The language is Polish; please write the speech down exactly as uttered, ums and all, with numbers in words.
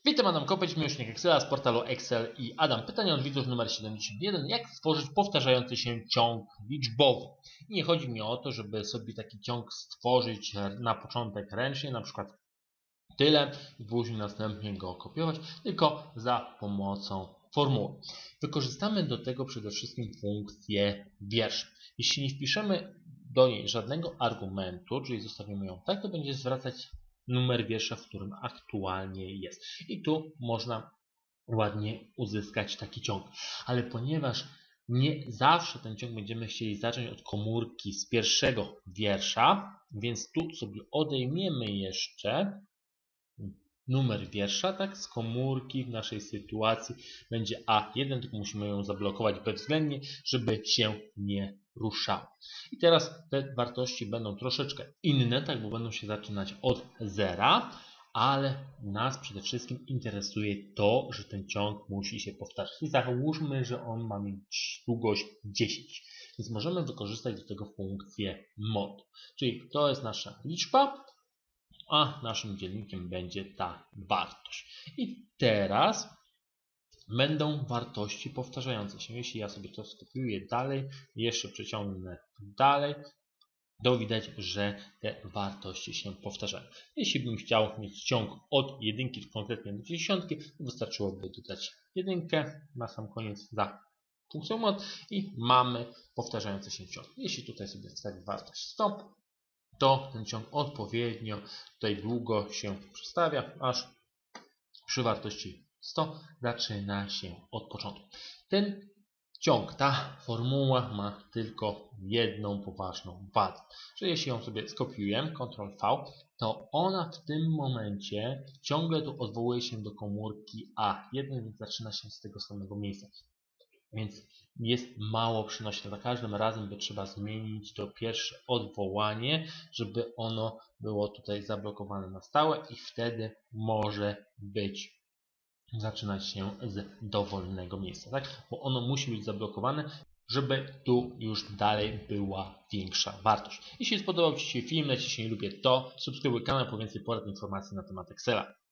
Witam, Adam Kopeć, miłośnik Excela z portalu Excel i Adam. Pytanie od widzów numer siedemdziesiąt jeden. Jak stworzyć powtarzający się ciąg liczbowy? I nie chodzi mi o to, żeby sobie taki ciąg stworzyć na początek ręcznie, na przykład tyle i później następnie go kopiować, tylko za pomocą formuły. Wykorzystamy do tego przede wszystkim funkcję wiersz. Jeśli nie wpiszemy do niej żadnego argumentu, czyli zostawimy ją tak, to będzie zwracać numer wiersza, w którym aktualnie jest. I tu można ładnie uzyskać taki ciąg. Ale ponieważ nie zawsze ten ciąg będziemy chcieli zacząć od komórki z pierwszego wiersza, więc tu sobie odejmiemy jeszcze numer wiersza, tak, z komórki w naszej sytuacji będzie A jeden, tylko musimy ją zablokować bezwzględnie, żeby się nie ruszała. I teraz te wartości będą troszeczkę inne, tak, bo będą się zaczynać od zera, ale nas przede wszystkim interesuje to, że ten ciąg musi się powtarzać. I załóżmy, że on ma mieć długość dziesięć, więc możemy wykorzystać do tego funkcję mod, czyli to jest nasza liczba, a naszym dziennikiem będzie ta wartość. I teraz będą wartości powtarzające się. Jeśli ja sobie to skopiuję dalej, jeszcze przeciągnę dalej, to widać, że te wartości się powtarzają. Jeśli bym chciał mieć ciąg od jedynki konkretnie do dziesiątki, to wystarczyłoby dodać jedynkę na sam koniec za funkcją mod i mamy powtarzający się ciąg. Jeśli tutaj sobie wstawię wartość sto, to ten ciąg odpowiednio tutaj długo się przestawia, aż przy wartości sto zaczyna się od początku. Ten ciąg, ta formuła ma tylko jedną poważną wadę, że jeśli ją sobie skopiuję, kontrol V, to ona w tym momencie ciągle tu odwołuje się do komórki A jeden, więc zaczyna się z tego samego miejsca. Więc jest mało przynośne. Za każdym razem by trzeba zmienić to pierwsze odwołanie, żeby ono było tutaj zablokowane na stałe i wtedy może być zaczynać się z dowolnego miejsca, tak? Bo ono musi być zablokowane, żeby tu już dalej była większa wartość. Jeśli spodobał Ci się film, naciśnij lubię to, subskrybuj kanał po więcej porad i informacji na temat Excela.